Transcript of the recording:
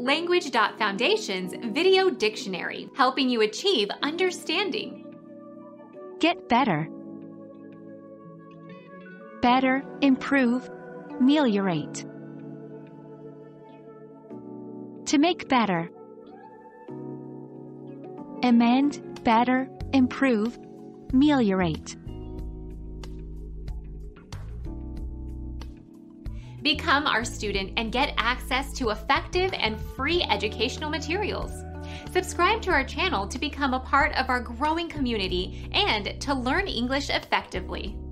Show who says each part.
Speaker 1: Language.Foundation's Video Dictionary, helping you achieve understanding.
Speaker 2: Get better. Better, improve, ameliorate. To make better. Amend, better, improve, ameliorate.
Speaker 1: Become our student and get access to effective and free educational materials. Subscribe to our channel to become a part of our growing community and to learn English effectively.